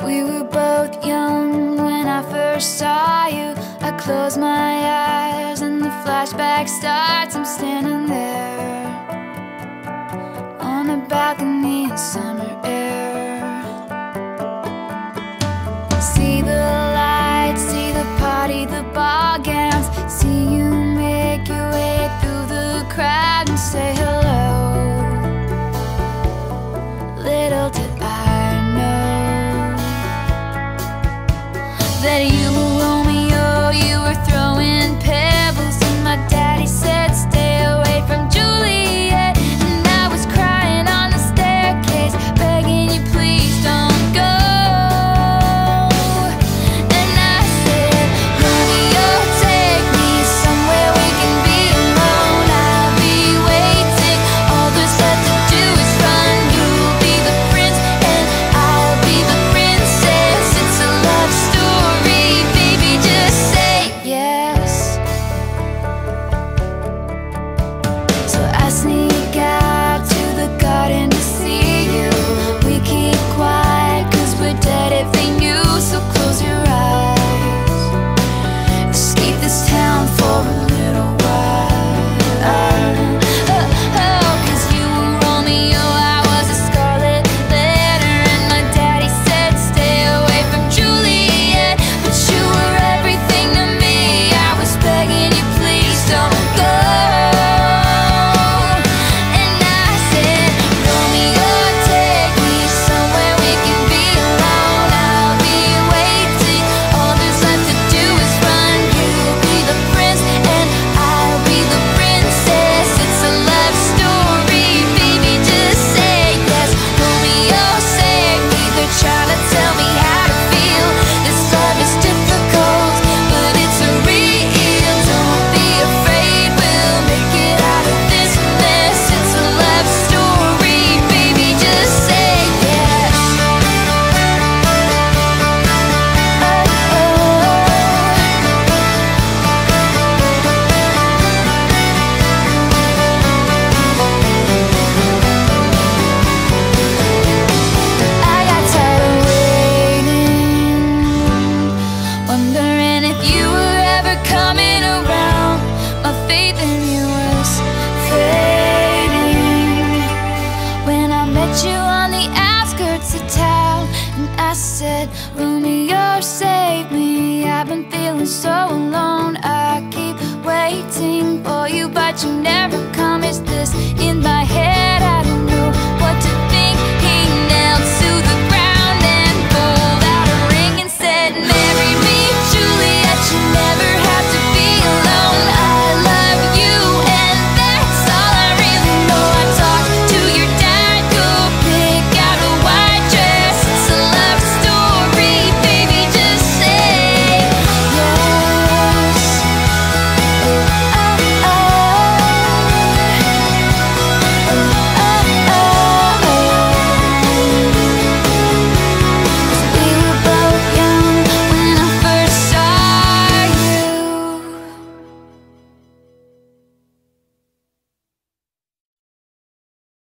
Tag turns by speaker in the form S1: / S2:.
S1: We were both young when I first saw you. I close my eyes and the flashback starts. I'm standing there on a balcony in summer air. See the lights, see the party, the ball gowns. See you make your way through the crowd and say hello. Little did I know that you were Romeo, you were throwing pebbles, and my daddy said stay away from Juliet. And I was crying on the staircase, begging you please don't go. And I said, Romeo, take me somewhere we can be alone. I'll be waiting, all there's left to do is run. You'll be the prince and I'll be the princess. It's a love story, baby, just say yes. So I sneak out to the garden to see you. We keep quiet cause we're dead if they knew. So close your eyes, escape this town for a little while. Cause you were Romeo, I was a scarlet letter, and my daddy said stay away from Juliet. But you were everything to me, I was begging you please don't go. And I said, Romeo, take me somewhere we can be alone. I'll be waiting, all there's left to do is run. You'll be the prince and I'll be the princess. It's a love story, baby, just say yes. Romeo, save me, they're trying to tell me how to feel. This love is difficult, but it's real. Don't be afraid, we'll make it out of this mess. It's a love story, baby, just say yes. I got tired of waiting, wondering if you were ever coming around. My faith in you was fading when I met you on the outskirts of town. And I said, Romeo, save me, I've been feeling so alone. I keep waiting for you, but you never come. Is this in my head? I don't